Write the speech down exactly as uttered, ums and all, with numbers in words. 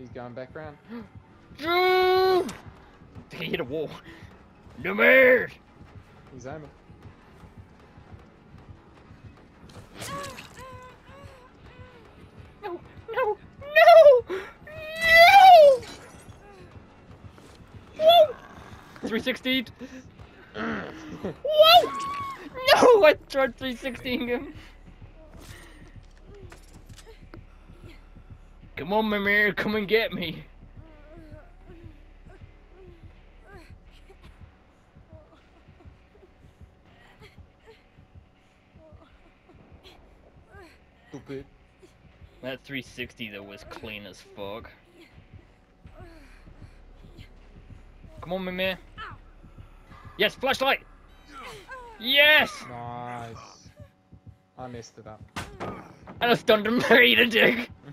He's going back round. Shoot! He hit a wall. No more! He's aiming. No, no, no! No! Whoa! three sixty. Whoa! No! I tried three sixtying him. Come on, Mimir, come and get me. Stupid. That three sixty though was clean as fuck. Come on, Mimir. Yes, flashlight. Yes. Nice. I messed it up. And I stunned him. Eat a dick.